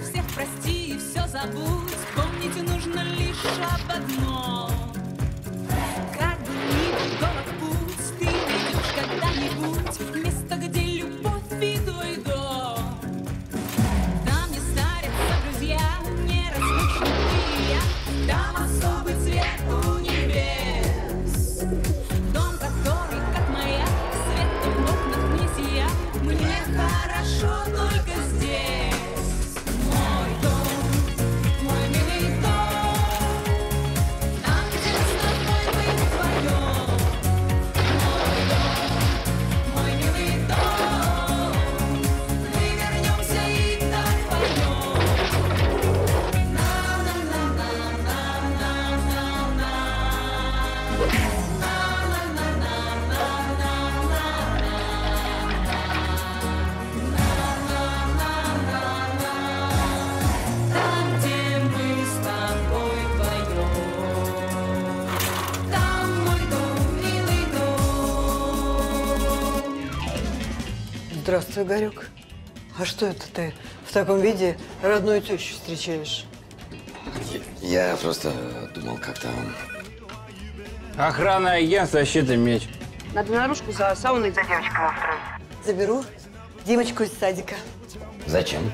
всех прости и все забудь. Помните, нужно лишь об одном. Как бы ни был долг путь, ты найдешь когда-нибудь место, где любовь и твой дом. Там не старятся друзья, неразлучны ты и я. Там особый цвет у небес. Дом, который, как маяк, светом в окнах не сият. Мне хорошо только здесь. Мой дом, мой милый дом. Там, где с тобой мы вдвоем. Мой дом, мой милый дом. Мы вернемся и так пойдем. Там, где мы с тобой вдвоем. Там мой дом, милый дом. Здравствуй, Игорек. А что это ты в таком виде родную тещу встречаешь? Я просто думал, как-то… Охрана, агентство, щит и меч. Надо наружку за сауной за девочкой устроить. Заберу Димочку из садика. Зачем?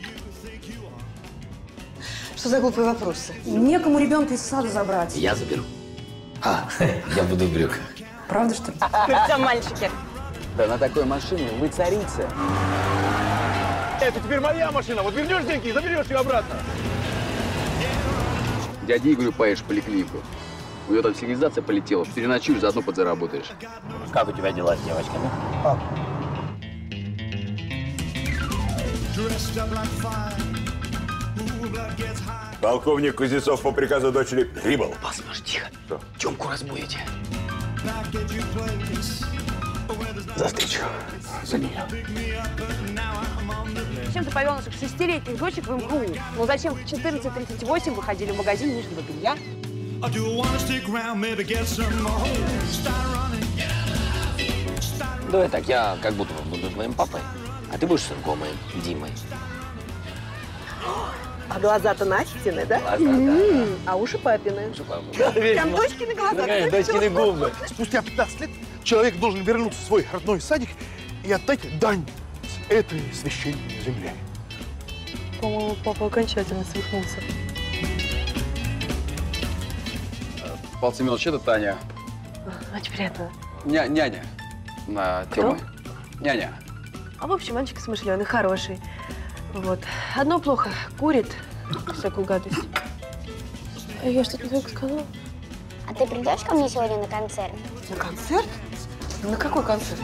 Что за глупые вопросы? Некому ребенка из сада забрать. Я заберу. Я буду в брюках. Правда, что ли? Ну все, мальчики. Да на такой машине вы царица. Это теперь моя машина. Вот вернешь деньги и заберешь ее обратно. Дяде Игорю поедешь в поликлинику. У него там сигнализация полетела. Переночуешь, заодно подзаработаешь. Как у тебя дела с девочками? Полковник Кузнецов по приказу дочери прибыл. Посмотри, тихо. Тёмку разбудите. За встречу. За нее. Чем ты повел наших 6-летних дочек в МГУ? Ну зачем в 14:38 выходили в магазин нижнего белья? Давай так, я как будто буду твоим папой, а ты будешь сынком моим, Димой. А глаза-то Настины, да? Глаза, да. А уши папины. Прям дочкины глаза. дочкины губы. Спустя 15 лет человек должен вернуться в свой родной садик и отдать дань этой священной земле. По-моему, папа окончательно свихнулся. Павел Семенович, это Таня. Очень приятно. Няня. На Тёмы. Няня. А в общем, мальчик смышленый, хороший. Вот. Одно плохо. Курит всякую гадость. Я что-то не так сказала? А ты придешь ко мне сегодня на концерт? На концерт? На какой концерт?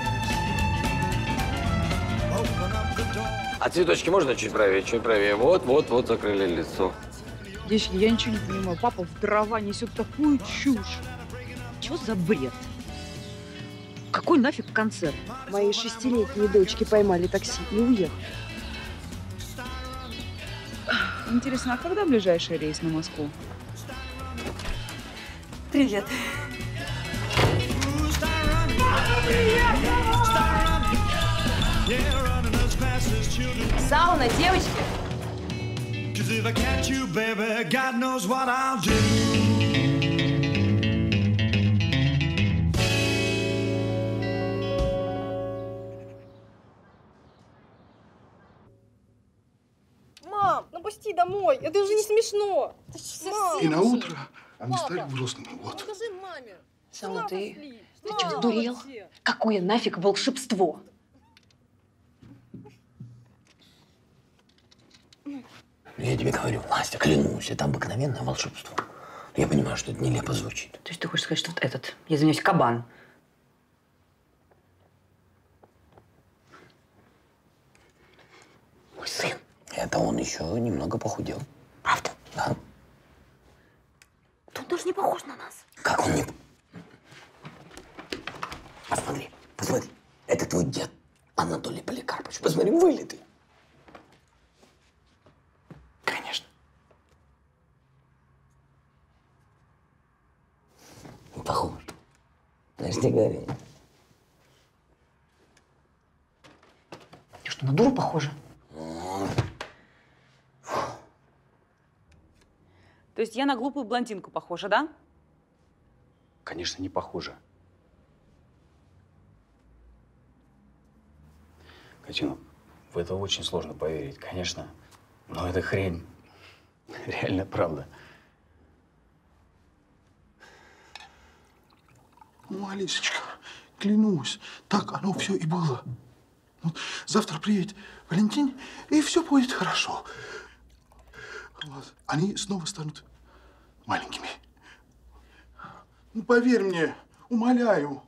А цветочки можно чуть правее, чуть правее? Вот, закрыли лицо. Девочки, я ничего не понимаю. Папа в дрова несет такую чушь. Что за бред? Какой нафиг концерт? Мои 6-летние дочки поймали такси и уехали. Интересно, а когда ближайший рейс на Москву? Привет. Сауна, девочки! Мам, ну пусти домой, это уже не смешно. И на утро они стали взрослыми. Вот. Скажи маме. Сауна, ты что, сдурел? Какое нафиг волшебство? Я тебе говорю, Настя, клянусь, это обыкновенное волшебство. Я понимаю, что это нелепо звучит. То есть ты хочешь сказать, что вот этот, я извиняюсь, кабан? Мой сын. Это он еще немного похудел. Правда? Да. Тут даже не похож на нас. Как он не… Посмотри. Это твой дед Анатолий Поликарпович. Посмотри, вылитый. Конечно. Похож. Знаешь, не говори. Ты что, на дуру похожа? Фу. То есть я на глупую блондинку похожа, да? Конечно, не похоже. Катюна, в это очень сложно поверить, конечно. Но это хрень. Реально правда. Ну, Алисочка, клянусь, так оно все и было. Вот завтра приедет Валентин, и все будет хорошо. Вот. Они снова станут маленькими. Ну, поверь мне, умоляю.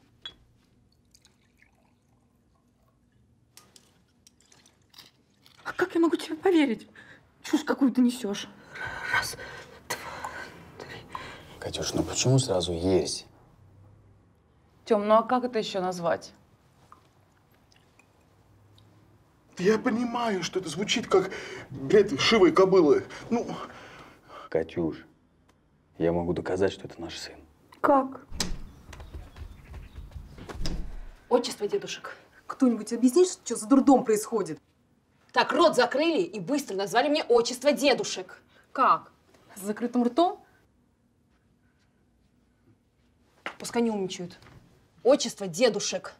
А как я могу тебе поверить? Чушь какую ты несешь. Раз, два, три. Катюш, ну почему сразу ересь? Тём, ну а как это еще назвать? Я понимаю, что это звучит как бред шивой кобылы. Ну, Катюш, я могу доказать, что это наш сын. Как? Отчество дедушек. Кто-нибудь объяснит, что за дурдом происходит? Так, рот закрыли и быстро назвали мне отчество дедушек. Как? С закрытым ртом? Пускай не умничают. Отчество дедушек.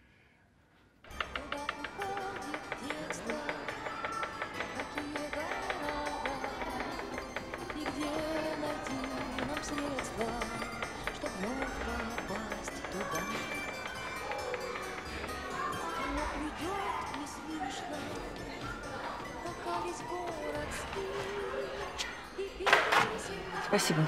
Спасибо.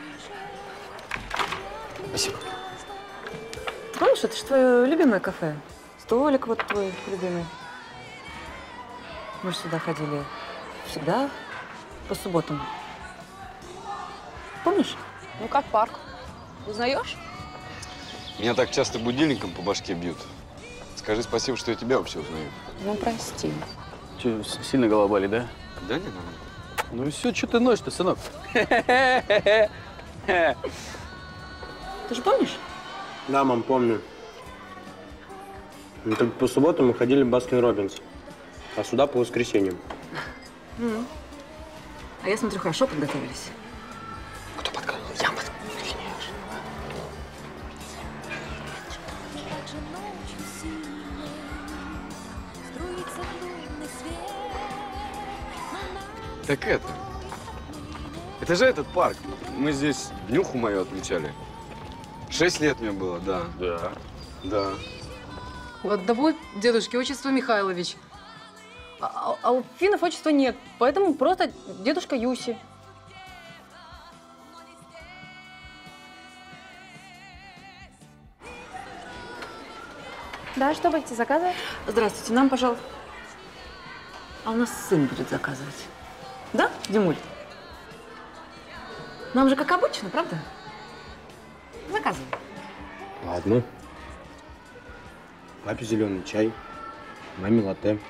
Спасибо. Ты помнишь, это же твое любимое кафе? Столик вот твой любимый. Мы же сюда ходили всегда по субботам. Помнишь? Ну, как парк. Узнаешь? Меня так часто будильником по башке бьют. Скажи спасибо, что я тебя вообще узнаю. Ну, прости. Че, сильно голова болит, да? Да, не надо. Ну и все, что ты ноешь-то, сынок? Ты же помнишь? Да, мам, помню. Ну, только по субботам мы ходили в Баскин-Роббинс, а сюда по воскресеньям. А я смотрю, хорошо подготовились. Кто подкатывал? Я подкатывал. Так это же этот парк. Мы здесь днюху мою отмечали. 6 лет мне было, да. Да. Да. У одного дедушки отчество Михайлович, а у финнов отчества нет, поэтому просто дедушка Юси. Да, что будете заказывать? Здравствуйте, нам, пожалуйста. А у нас сын будет заказывать. Да, Димуль? Нам же как обычно, правда? Заказывай. Ладно. Папе зеленый чай, маме латте.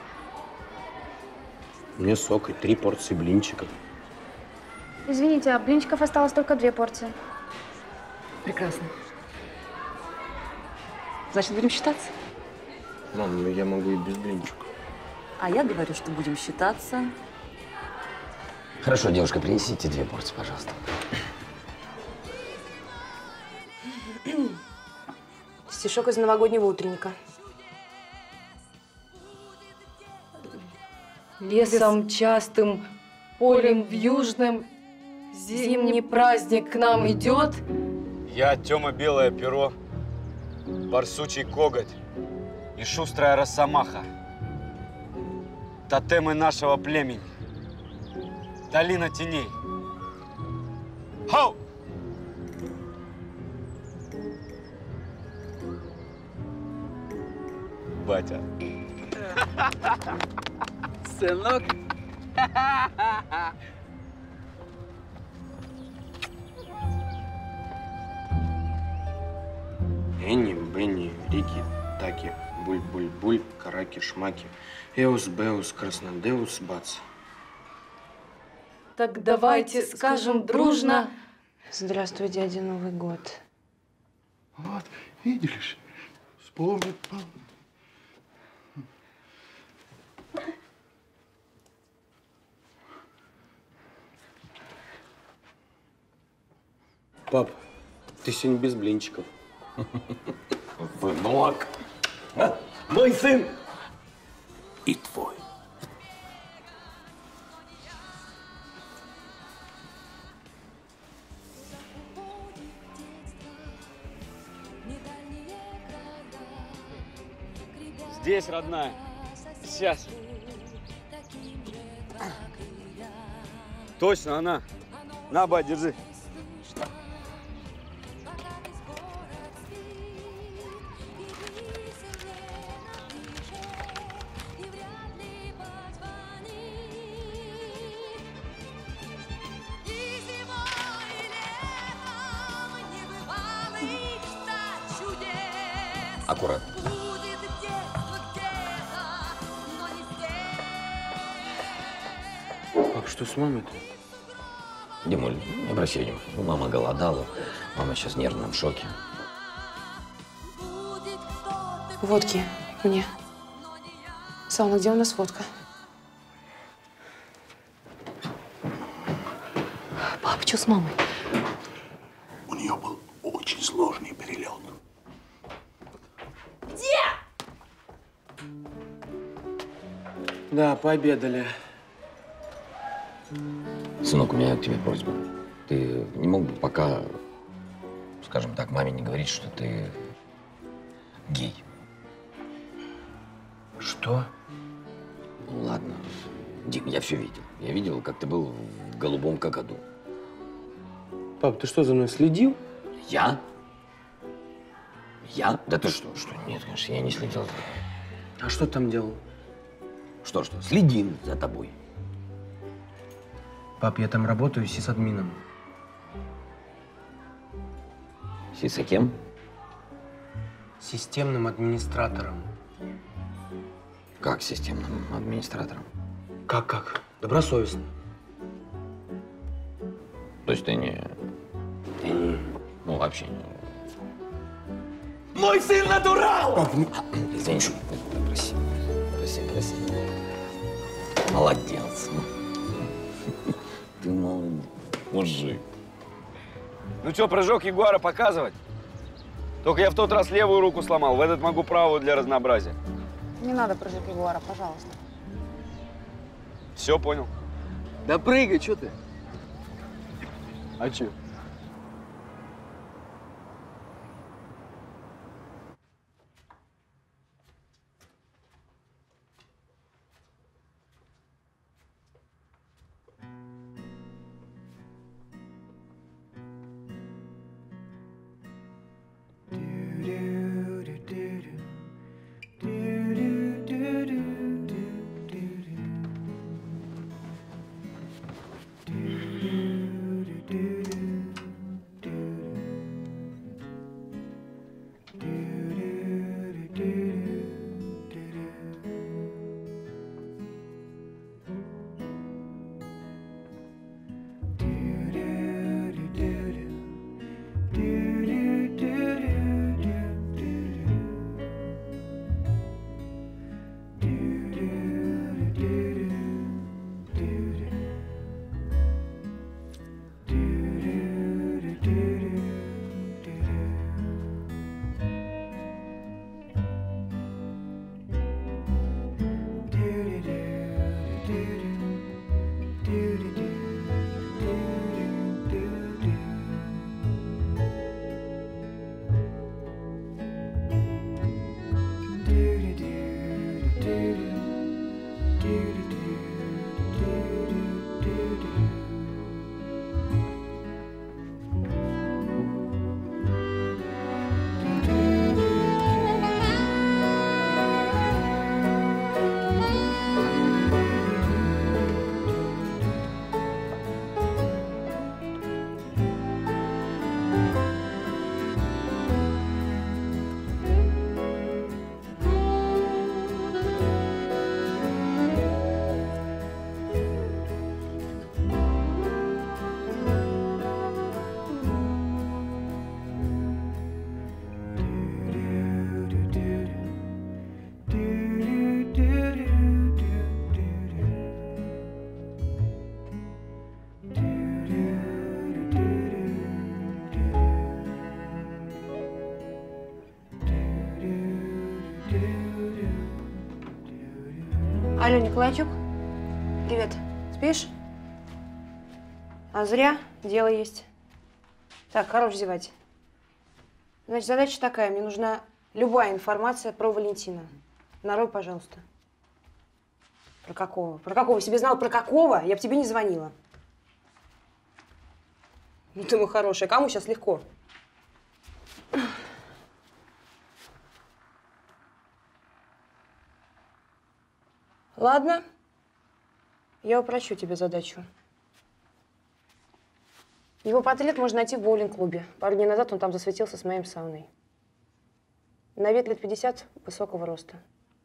Мне сок и 3 порции блинчиков. Извините, а блинчиков осталось только 2 порции. Прекрасно. Значит, будем считаться? Мам, ну я могу и без блинчиков. А я говорю, что будем считаться. Хорошо, девушка, принесите 2 порции, пожалуйста. Стишок из новогоднего утренника. Лесом частым, полем вьюжным, зимний праздник к нам идет. Я Тёма Белое перо, барсучий коготь и шустрая росомаха. Тотемы нашего племени. Долина теней. Хау! Батя. Сынок. Энни, Бенни, Рики, Таки, Буль-буль-буль, Караки-шмаки, Эус-беус, Краснодеус, Бац. Так давайте скажем дружно. Здравствуй, дядя Новый год. вот, видишь, вспомнит. Пап, ты сегодня без блинчиков. Сынок, мой сын и твой. Здесь, родная. Сейчас. Точно она. На, бать, держи. Аккуратно. Пап, что с мамой-то? Димуль, не обращай внимания. Ну, мама голодала, мама сейчас в нервном шоке. Водки мне. Сауна, где у нас водка? Пап, что с мамой? У нее был очень сложный перелет. Да, пообедали. Сынок, у меня к тебе просьба. Ты не мог бы пока, скажем так, маме не говорить, что ты гей? Что? Ну ладно. Дим, я все видел. Я видел, как ты был в голубом какаду. Пап, ты что, за мной следил? Я? Я? Да ты что? Что? Нет, конечно, я не следил. А что там делал? Что? Следим за тобой. Пап, я там работаю сисадмином. Сиса кем? Системным администратором. Как системным администратором? Как? Добросовестно. То есть ты не... Ну, вообще не... Мой сын натурал! Пап, ну... Извини, прости. Молодец. Ты молодец. Мужик. Ну что, прыжок Ягуара показывать? Только я в тот раз левую руку сломал, в этот могу правую для разнообразия. Не надо прыжок Ягуара, пожалуйста. Все понял. Да прыгай, что ты? А че? Алло, Николайчук? Привет. Спишь? А зря. Дело есть. Так, хорош зевать. Значит, задача такая. Мне нужна любая информация про Валентина. Нарой, пожалуйста. Про какого? Про какого? Если бы знал, про какого, я бы тебе не звонила. Ну ты мой хороший. А кому сейчас легко? Ладно. Я упрощу тебе задачу. Его портрет можно найти в боулинг-клубе. Пару дней назад он там засветился с моим сауной. На вид лет 50, высокого роста.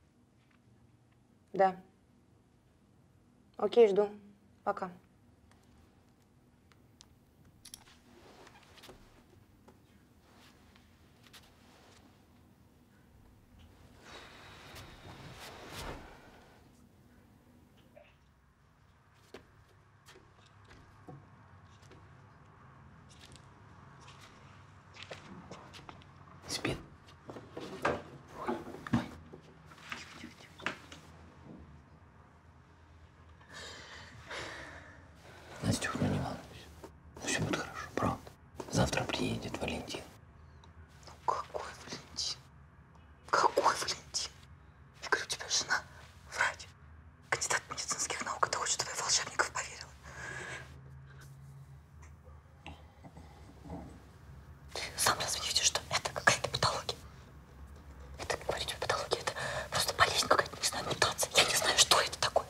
Да. Окей, жду. Пока. Спит. Настюх, ну не волнуйся. Все будет хорошо, правда. Завтра приедет Валентин. Ну какой Валентин? Какой Валентин? Я говорю, у тебя жена врач, кандидат медицинских наук. Ты хочешь, чтобы я в волшебников поверила? Ты сам разве не видишь, что это какая-то патология? Это, говорю тебе, патология, это просто болезнь какая-то, не знаю, мутация. Я не знаю, что это такое.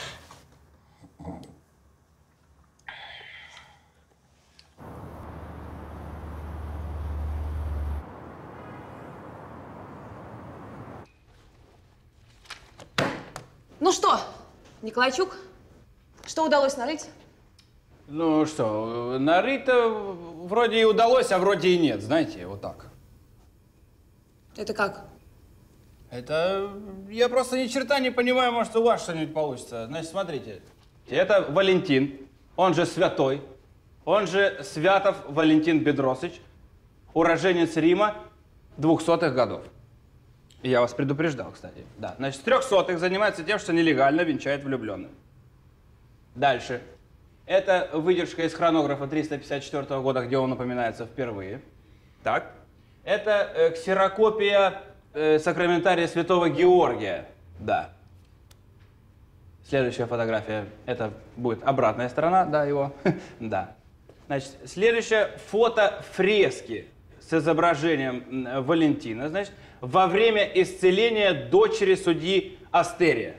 Ну что, Николайчук, что удалось нарыть? Ну что, нарыть-то вроде и удалось, а вроде и нет, знаете, вот так. Это как? Это я просто ни черта не понимаю, может, у вас что-нибудь получится. Значит, смотрите, это Валентин, он же святой, он же Святов Валентин Бедросыч, уроженец Рима 200-х годов. Я вас предупреждал, кстати. Да, значит, 300-х занимается тем, что нелегально венчает влюбленных. Дальше. Это выдержка из хронографа 354 года, где он упоминается впервые. Так. Это ксерокопия сакраментария святого Георгия. Да. Следующая фотография. Это будет обратная сторона, да, его. Да. Значит, следующее фото фрески с изображением Валентина, значит, во время исцеления дочери судьи Астерия.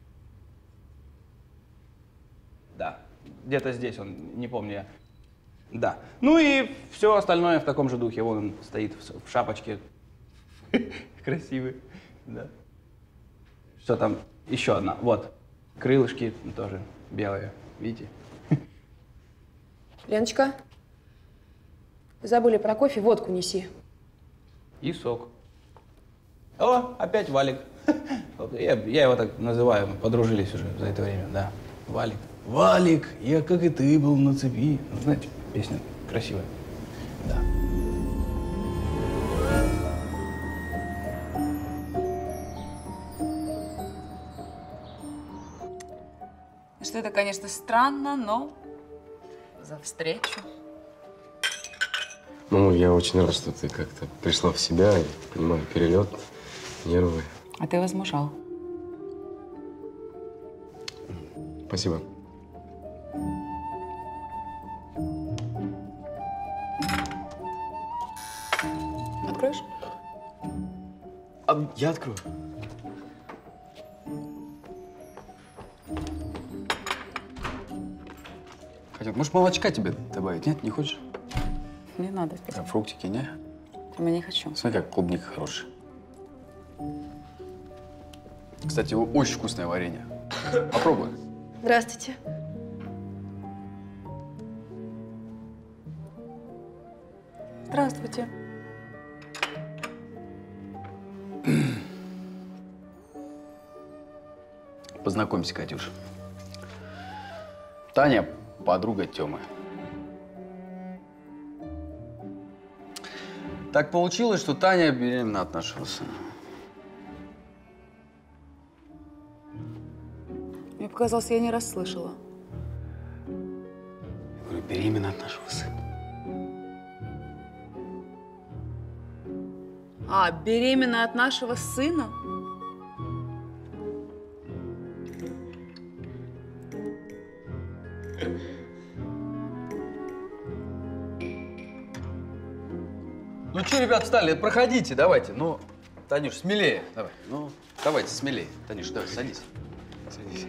Да, где-то здесь он, не помню я. Да. Ну и все остальное в таком же духе. Вон он стоит в шапочке. Красивый. Да. Что там? Еще одна. Вот. Крылышки тоже белые. Видите? Леночка, забыли про кофе, водку неси. И сок. О, опять Валик. Я его так называю, мы подружились уже за это время, да. Валик. Валик, я как и ты был на цепи. Знаете, песня красивая. Да. Что это, конечно, странно, но за встречу. Ну, я очень рад, что ты как-то пришла в себя. Я понимаю, перелет, нервы. А ты возмужал. Спасибо. Откроешь? А я открою. Катя, может, молочка тебе добавить? Нет, не хочешь? Не надо, спасибо. А фруктики, не? Я не хочу. Смотри, как клубника хорошая. Кстати, очень вкусное варенье. Попробуй. Здравствуйте. Здравствуйте. Познакомься, Катюш. Таня – подруга Тёмы. Так получилось, что Таня беременна от нашего сына. показалось, я не расслышала. Я говорю, беременна от нашего сына. А, беременна от нашего сына? Ну что, ребят, встали? Проходите, давайте. Ну, Танюш, смелее. Давай. Ну, давайте, смелее. Танюш, давай, садись. Садись.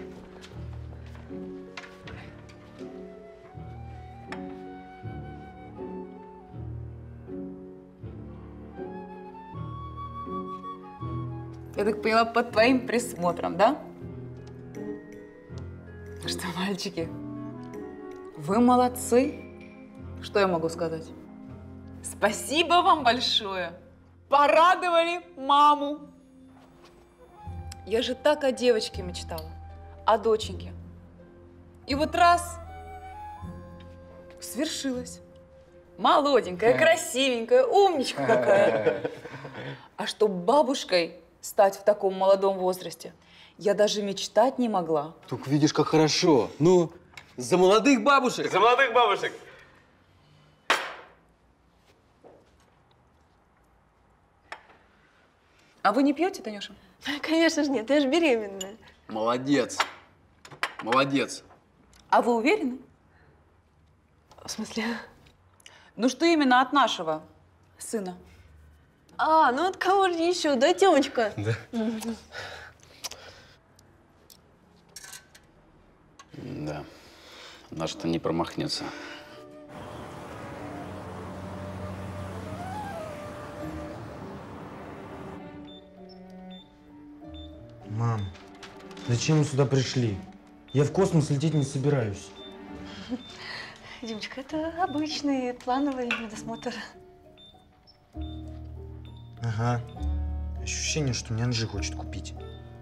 Я так поняла, под твоим присмотром, да? Что, мальчики, вы молодцы. Что я могу сказать? Спасибо вам большое. Порадовали маму. Я же так о девочке мечтала, о доченьке. И вот раз, свершилось. Молоденькая, красивенькая, умничка какая. А чтоб бабушкой стать в таком молодом возрасте, я даже мечтать не могла. Только видишь, как хорошо. Ну, за молодых бабушек. За молодых бабушек. А вы не пьете, Танюша? Конечно же нет, я же беременная. Молодец. Молодец. А вы уверены? В смысле? Ну, что именно от нашего сына? А, ну от кого же еще, да, Тёмочка? Да. Да. Наш-то не промахнется. Мам, зачем мы сюда пришли? Я в космос лететь не собираюсь. Димочка, это обычный плановый медосмотр. Ага. Ощущение, что мне Анжи хочет купить.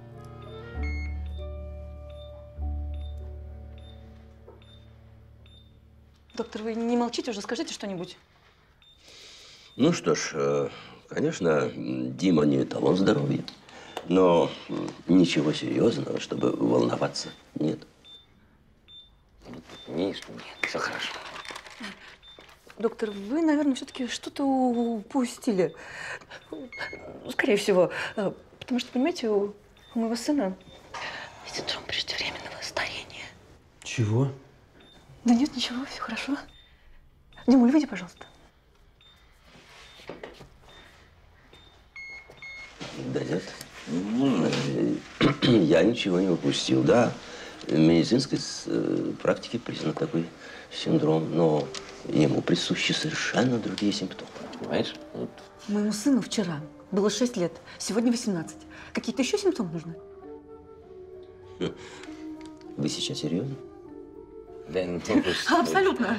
Доктор, вы не молчите уже, скажите что-нибудь. Ну что ж, конечно, Дима не эталон здоровья, но ничего серьезного, чтобы волноваться, нет. Нет, все хорошо. Доктор, вы, наверное, все-таки что-то упустили. Скорее всего. Потому что, понимаете, у моего сына синдром преждевременного старения. Чего? Да нет, ничего, все хорошо. Димуль, выйди, пожалуйста. Да нет, я ничего не упустил, да. В медицинской практике признан такой синдром, но ему присущи совершенно другие симптомы, понимаешь? Вот. Моему сыну вчера было 6 лет, сегодня 18. Какие-то еще симптомы нужны? Вы сейчас серьезно? Да, ну, Абсолютно.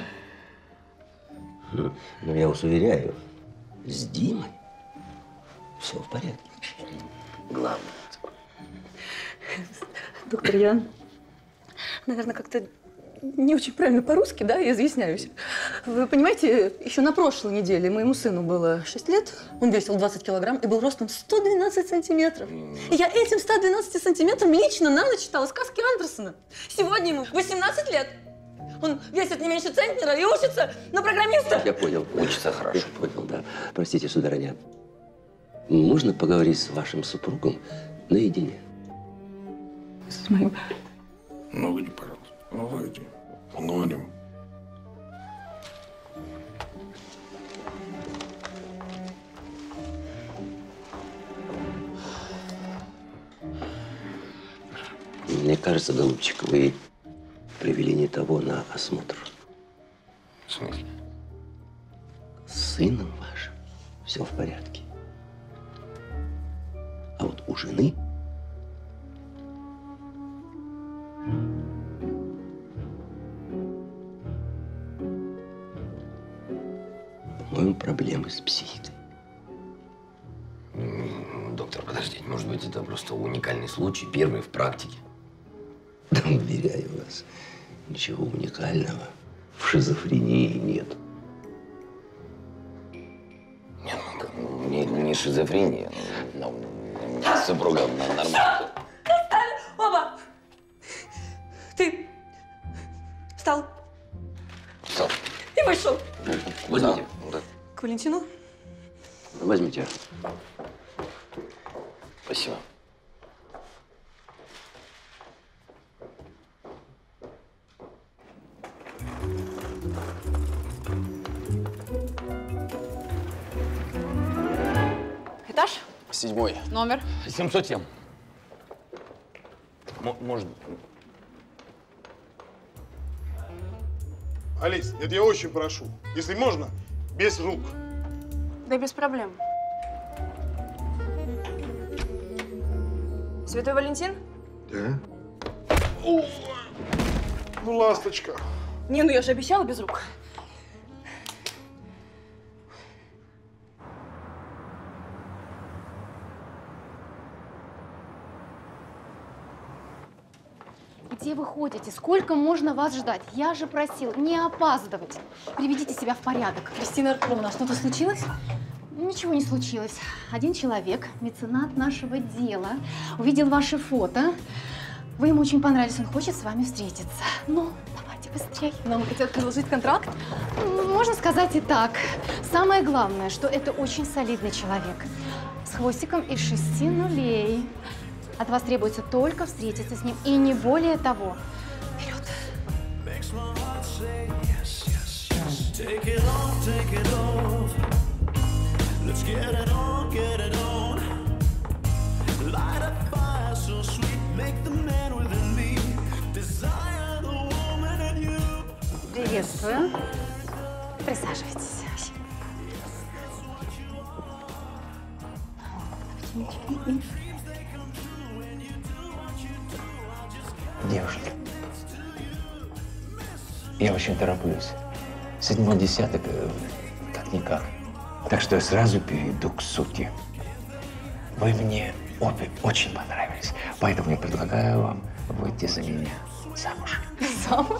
Но я вас уверяю, с Димой все в порядке. Главное. Доктор, я, наверное, как-то не очень правильно по-русски, да, я изъясняюсь. Вы понимаете, еще на прошлой неделе моему сыну было 6 лет, он весил 20 килограмм и был ростом 112 сантиметров. И я этим 112 сантиметром лично на ночь читала сказки Андерсона. Сегодня ему 18 лет. Он весит не меньше центнера и учится на программиста. Я понял, учится хорошо. Я понял, да. Простите, сударыня, можно поговорить с вашим супругом наедине? С моим... Ну, выйди, пожалуйста. Ну, выйди. Поговорим. Мне кажется, голубчик, вы привели не того на осмотр. В смысле? С сыном вашим все в порядке. А вот у жены по-моему, проблемы с психикой. Доктор, подождите, может быть, это просто уникальный случай, первый в практике? Да, уверяю вас, ничего уникального в шизофрении нет. Нет, ну, не шизофрения, но супруга нормально. Оба! Зал. И вышел. Возьмите. К Валентину? Возьмите. Спасибо. Этаж? 7-й. Номер? 707. Может. Алис, это я очень прошу. Если можно, без рук. Да без проблем. Святой Валентин? Да. Ну, ласточка. Не, ну я же обещала без рук. Где вы ходите? Сколько можно вас ждать? Я же просил не опаздывать. Приведите себя в порядок. Кристина Артуровна, что-то случилось? Ничего не случилось. Один человек, меценат нашего дела, увидел ваши фото. Вы ему очень понравились, он хочет с вами встретиться. Ну, давайте быстрее. Нам хотят предложить контракт? Можно сказать и так. Самое главное, что это очень солидный человек. С хвостиком из 6 нулей. От вас требуется только встретиться с ним, и не более того. Вперед! Приветствую. Присаживайтесь. Девушки, я очень тороплюсь. 7-й десяток, как-никак. Так что я сразу перейду к сути. Вы мне обе очень понравились, поэтому я предлагаю вам выйти за меня замуж. Замуж?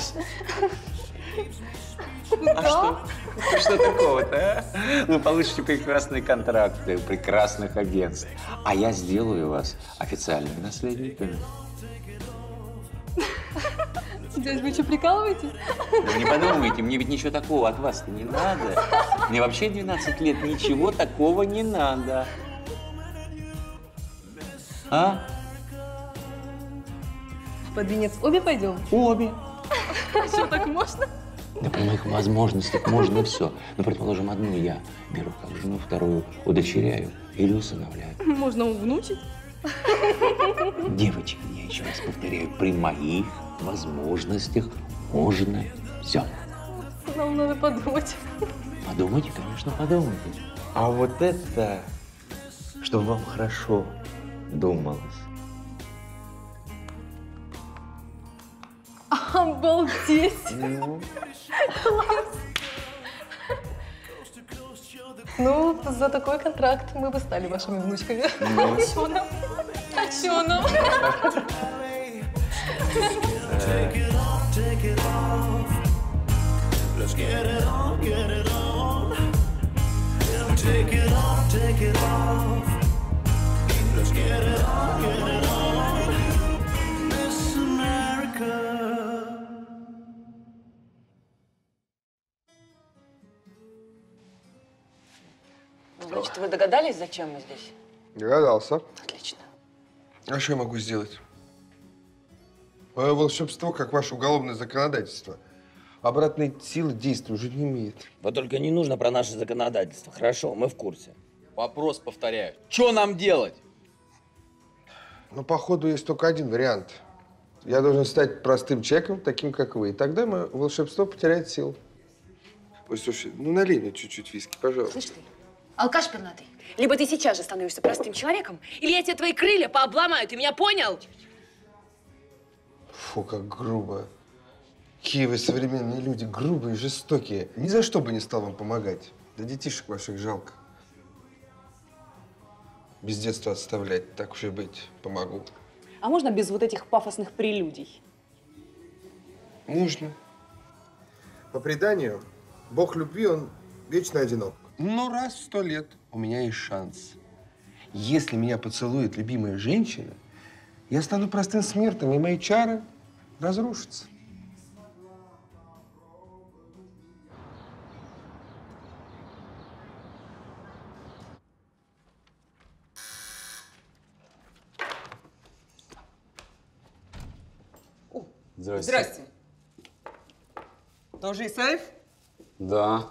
А что? Что такого-то, а? Вы получите прекрасные контракты, прекрасных агентств. А я сделаю вас официальными наследниками. Дядь, вы что, прикалываетесь? Вы не подумайте, мне ведь ничего такого от вас-то не надо. Мне вообще 12 лет, ничего такого не надо. А? Под венец обе пойдем? Обе. А что, так можно? Да при моих возможностях можно все. Ну, предположим, одну я беру как жену, вторую удочеряю или усыновляю. Можно увнучить? Девочки, я еще раз повторяю, при моих возможностях можно все. Нам надо подумать. Подумайте, конечно, подумайте. А вот это, чтобы вам хорошо думалось. Обалдеть! Класс! Ну, за такой контракт мы бы стали вашими внучками. А чё нам? А чё нам? Значит, вы догадались, зачем мы здесь? Догадался. Отлично. А что я могу сделать? Мое волшебство, как ваше уголовное законодательство. Обратной силы действия уже не имеет. Вот только не нужно про наше законодательство. Хорошо, мы в курсе. Вопрос повторяю. Что нам делать? Но походу есть только один вариант. Я должен стать простым человеком, таким как вы. И тогда мое волшебство потеряет силу. Ой, слушай, ну налей мне чуть-чуть виски, пожалуйста. Слышь ты, алкаш пернатый, либо ты сейчас же становишься простым человеком, или я тебе твои крылья пообломаю, ты меня понял? Фу, как грубо. Какие вы современные люди, грубые, жестокие. Ни за что бы не стал вам помогать. Да детишек ваших жалко. Без детства отставлять, так уж и быть, помогу. А можно без вот этих пафосных прелюдий? Можно. По преданию, бог любви, он вечно одинок. Но раз в 100 лет у меня есть шанс. Если меня поцелует любимая женщина, я стану простым смертным, и мои чары разрушатся. Здрасте. Здрасте. Тоже Исаев? Да.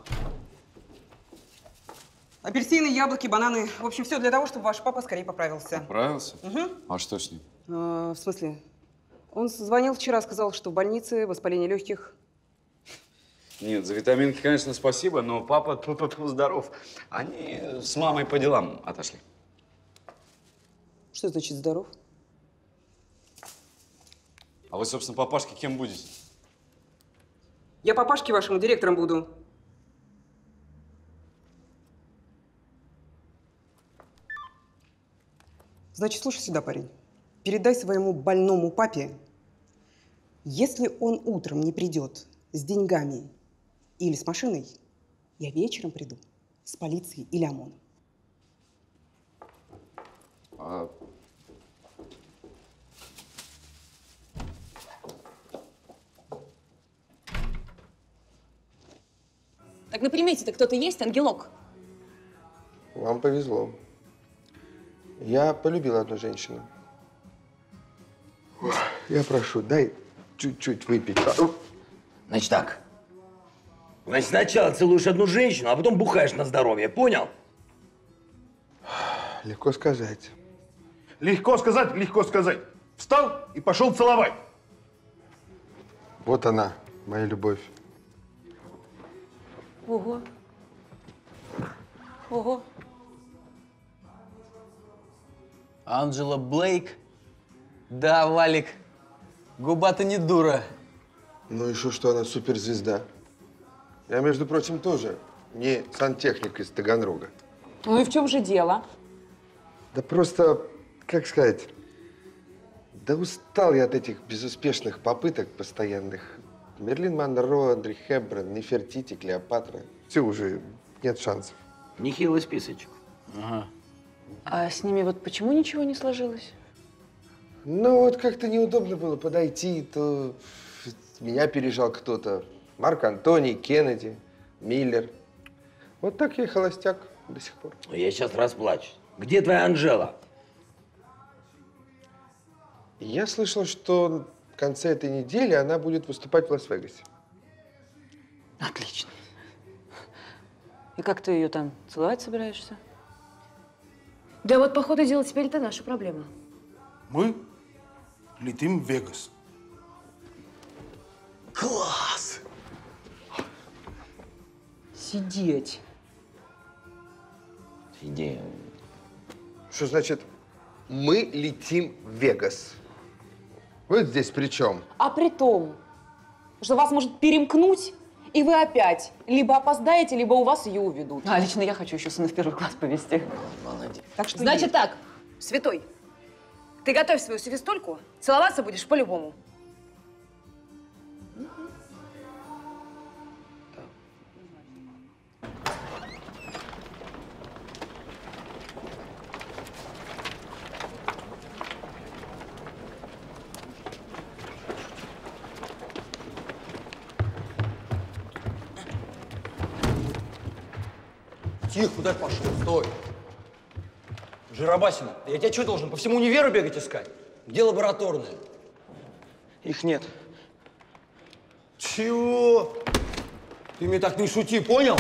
Апельсины, яблоки, бананы. В общем, все для того, чтобы ваш папа скорее поправился. Поправился? Угу. А что с ним? В смысле? Он звонил вчера, сказал, что в больнице, воспаление легких. Нет, за витаминки, конечно, спасибо, но папа здоров. Они с мамой по делам отошли. Что значит здоров? А вы, собственно, папашке кем будете? Я папашке вашему директором буду. Значит, слушай сюда, парень. Передай своему больному папе, если он утром не придет с деньгами или с машиной, я вечером приду с полицией или ОМОНом. Так на примете-то кто-то есть, ангелок? Вам повезло. Я полюбил одну женщину. Я прошу, дай чуть-чуть выпить. Значит так. Значит, сначала целуешь одну женщину, а потом бухаешь на здоровье, понял? Легко сказать. Легко сказать, легко сказать. Встал и пошел целовать. Вот она, моя любовь. Ого. Ого. Анджела Блейк? Да, Валик. Губа-то не дура. Ну и что она суперзвезда? Я, между прочим, тоже не сантехник из Таганрога. Ну и в чем же дело? Да просто, как сказать, да устал я от этих безуспешных попыток постоянных. Мерлин Монро, Одри Хепберн, Нефертити, Клеопатра. Все уже, нет шансов. Нехилый списочек. Ага. А с ними вот почему ничего не сложилось? Ну вот как-то неудобно было подойти, то меня пережал кто-то. Марк Антоний, Кеннеди, Миллер. Вот так я и холостяк до сих пор. Я сейчас расплачусь. Где твоя Анжела? Я слышал, что в конце этой недели она будет выступать в Лас-Вегасе. Отлично. И как ты ее там целовать собираешься? Да вот, по ходу дела, теперь это наша проблема. Мы летим в Вегас. Класс! Сидеть. Сидеть. Что значит «мы летим в Вегас»? Вы здесь при чем? А при том, что вас может перемкнуть, и вы опять либо опоздаете, либо у вас ее уведут. А лично я хочу еще сына в первый класс повезти. Молодец. Так что Значит так, Святой, ты готовь свою свистульку, целоваться будешь по-любому. Тихо, куда пошел? Стой. Жиробасина, я тебя что должен, по всему универу бегать искать? Где лабораторные? Их нет. Чего? Ты мне так не шути, понял?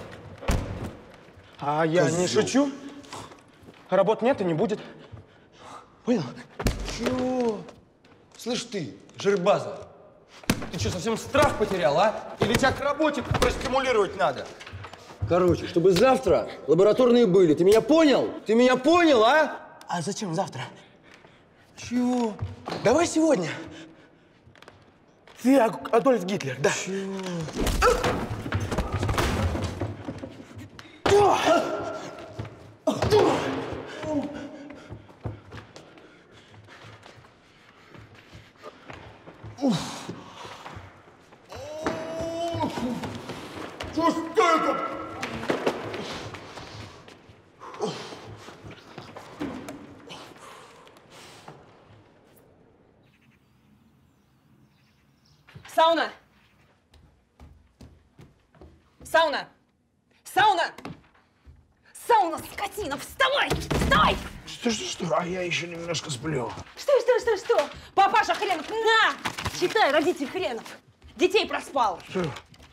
А я не шучу. Работ нет и не будет. Понял? Чего? Слышь ты, жирбаза, ты что, совсем страх потерял, а? Или тебя к работе простимулировать надо? Короче, чтобы завтра лабораторные были. Ты меня понял? Ты меня понял, а? А зачем завтра? Чего? Давай сегодня. Ты Адольф Гитлер, да. Чего? Что это? Сауна! Сауна! Сауна! Сауна, скотина, вставай! Вставай! Что? А я еще немножко сплю. Что? Папаша хренов, на! Читай, родитель хренов. Детей проспал. Что?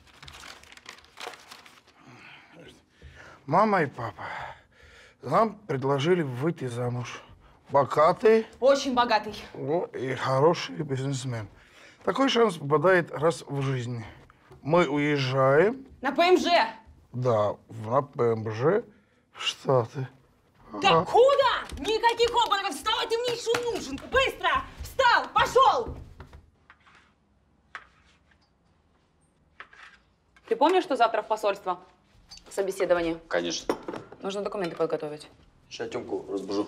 Мама и папа нам предложили выйти замуж. Богатый. Очень богатый. И хороший бизнесмен. Такой шанс попадает раз в жизни. Мы уезжаем. На ПМЖ. Да, на ПМЖ в Штаты. Да куда? Никаких обмороков. Вставай, ты мне еще нужен. Быстро! Встал! Пошел! Ты помнишь, что завтра в посольство? Собеседование. Конечно. Нужно документы подготовить. Сейчас Тёмку разбужу.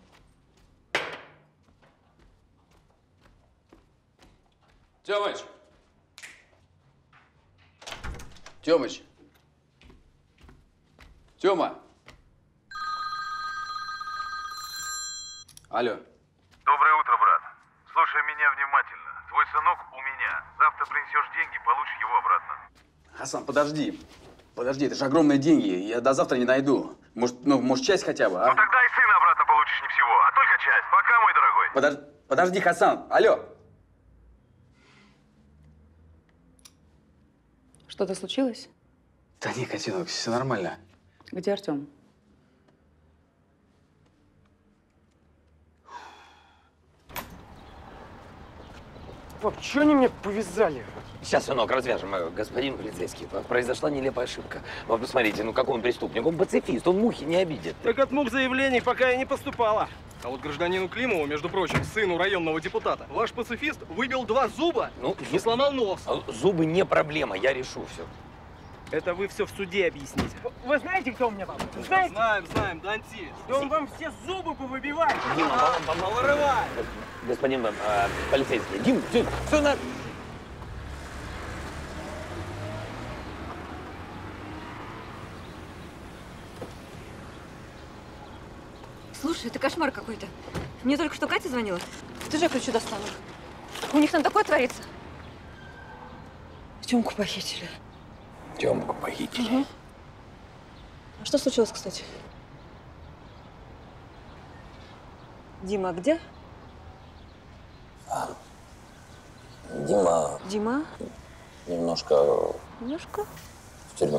Тёмыч! Тёмыч! Тёма! Алло. Доброе утро, брат. Слушай меня внимательно. Твой сынок у меня. Завтра принесешь деньги, получишь его обратно. Хасан, подожди. Подожди, это же огромные деньги. Я до завтра не найду. Может, часть хотя бы, а? Ну тогда и сына обратно получишь не всего, а только часть. Пока, мой дорогой. Подожди, Хасан. Алло. Что-то случилось? Да не, котенок, все нормально. Где Артем? Пап, что они меня повязали? Сейчас, сынок, развяжем. Господин полицейский, произошла нелепая ошибка. Вы посмотрите, ну какой он преступник? Он пацифист, он мухи не обидит. Так от мух заявлений пока и не поступало. А вот гражданину Климову, между прочим, сыну районного депутата, ваш пацифист выбил 2 зуба и сломал нос. Зубы не проблема, я решу все. Это вы все в суде объясните. Вы знаете, кто у меня там? Знаете? Знаем, Дантис. Да он вам все зубы повыбивает. Дима, повырывает. Господин полицейский, Дим, сынок. Слушай, это кошмар какой-то. Мне только что Катя звонила. Ты же ключи достану. У них там такое творится. Тёмку похитили. Тёмку похитили. Угу. А что случилось, кстати? Дима, а где? Дима. Дима? Немножко Немножко? в тюрьме.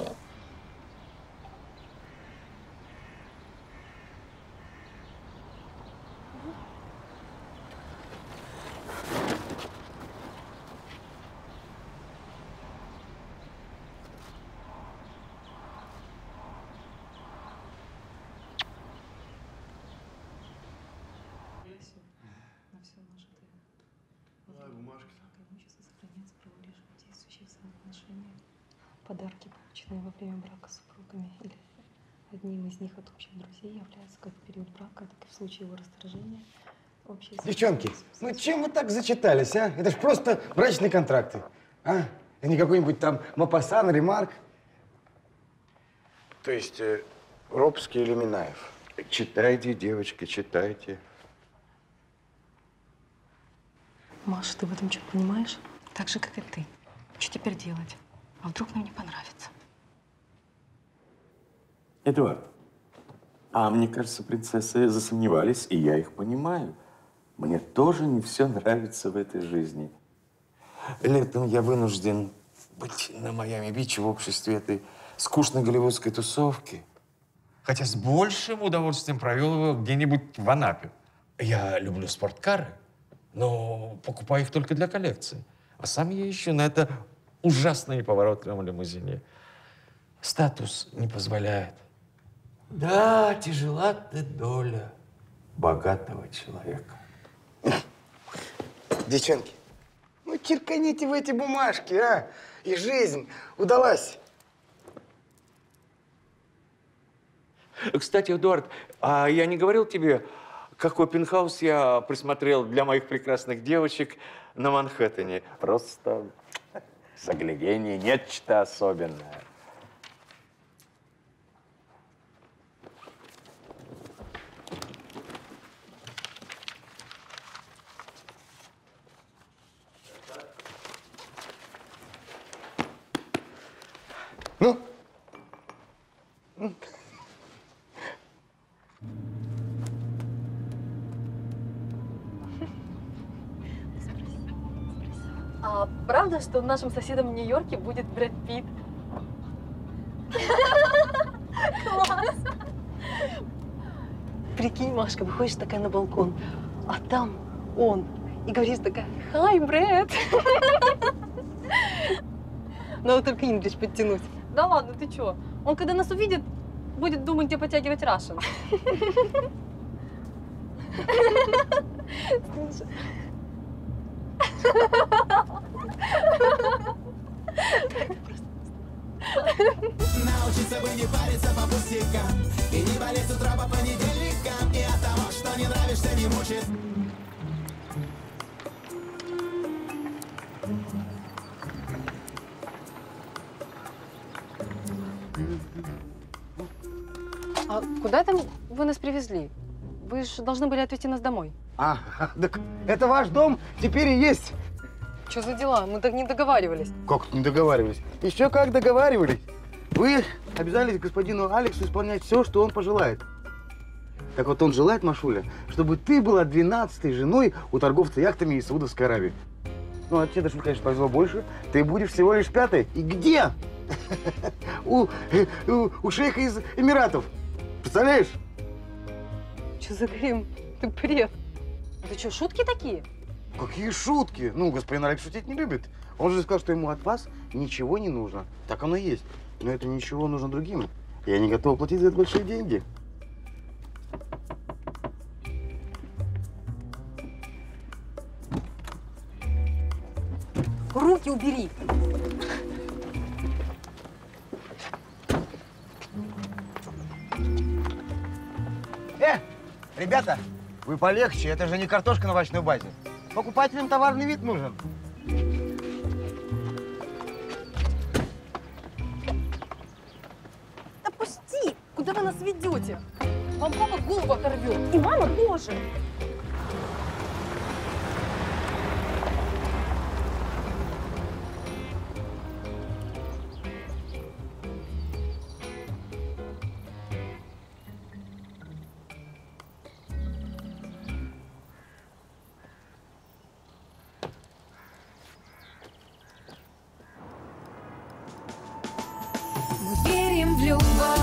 Подарки, полученные во время брака с супругами или одним из них от общих друзей, являются как в период брака, так и в случае его расторжения. Девчонки, ну чем вы так зачитались, а? Это ж просто брачные контракты, а? Это не какой-нибудь там Мопассан, Ремарк. То есть Робский или Минаев? Читайте, девочки, читайте. Маша, ты в этом что-то понимаешь? Так же, как и ты. Что теперь делать? А вдруг нам не понравится? Эдуард, а мне кажется, принцессы засомневались, и я их понимаю. Мне тоже не все нравится в этой жизни. Летом я вынужден быть на Майами-Бич в обществе этой скучной голливудской тусовки. Хотя с большим удовольствием провел его где-нибудь в Анапе. Я люблю спорткары, но покупаю их только для коллекции. А сам я езжу на это ужасно неповоротливом лимузине. Статус не позволяет. Да, тяжела ты доля богатого человека. Девчонки, ну черканите в эти бумажки, а? И жизнь удалась. Кстати, Эдуард, а я не говорил тебе, какой пентхаус я присмотрел для моих прекрасных девочек на Манхэттене? Просто загляденье, нечто особенное. Ну? Правда, что нашим соседом в Нью-Йорке будет Брэд Питт? Класс! Прикинь, Машка, выходишь такая на балкон, а там он. И говоришь такая: «Хай, Брэд!» Надо только инглиш подтянуть. Да ладно, ты чё? Он, когда нас увидит, будет думать, где потягивать Рашен. Научиться бы не париться по пустякам и не болеть с утра по понедельникам, и от того, что не нравишься, не мучает. А куда там вы нас привезли? Вы же должны были отвезти нас домой. А, так это ваш дом теперь и есть. Что за дела? Мы так не договаривались. Как не договаривались? Еще как договаривались. Вы обязались господину Алексу исполнять все, что он пожелает. Так вот, он желает, Машуля, чтобы ты была 12-й женой у торговца яхтами из Саудовской Аравии. Ну, а тебе даже, конечно, повезло больше. Ты будешь всего лишь 5-й. И где? У шейха из Эмиратов. Представляешь? Что за грим? Ты бред. Это что, шутки такие? Какие шутки? Ну, господин Алекс шутить не любит. Он же сказал, что ему от вас ничего не нужно. Так оно и есть. Но это ничего нужно другим. Я не готов платить за это большие деньги. Руки убери. Ребята, вы полегче. Это же не картошка на овощной базе. Покупателям товарный вид нужен. Да пусти! Куда вы нас ведете? Вам папа голову оторвет. И мама тоже. Мы верим в любовь.